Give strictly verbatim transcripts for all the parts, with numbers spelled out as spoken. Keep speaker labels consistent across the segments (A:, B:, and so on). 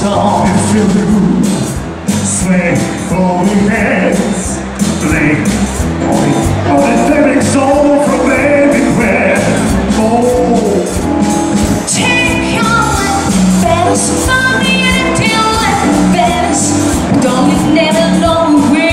A: song.
B: You feel the groove, sway, holding hands, play, only, only favorite song from everywhere. Oh,
A: Take on betters, find me until like betters. Don't you never know again.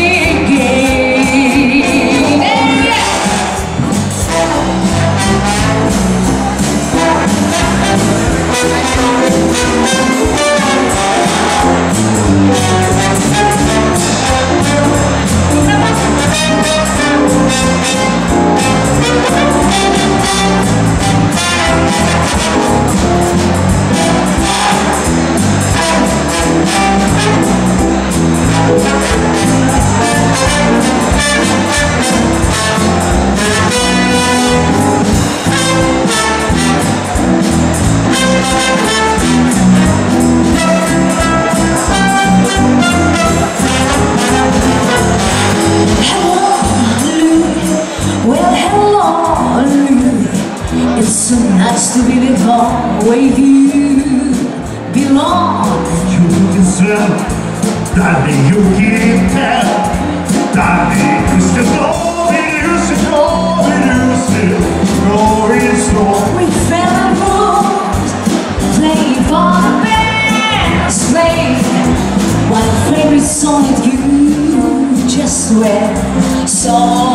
A: It's so nice to be with home where you belong.
B: you deserve, darling, you give that, darling, you still know it, you still know it, you still know it's wrong.
A: We fell in love, playing for the band, playing one favorite song that you just read. So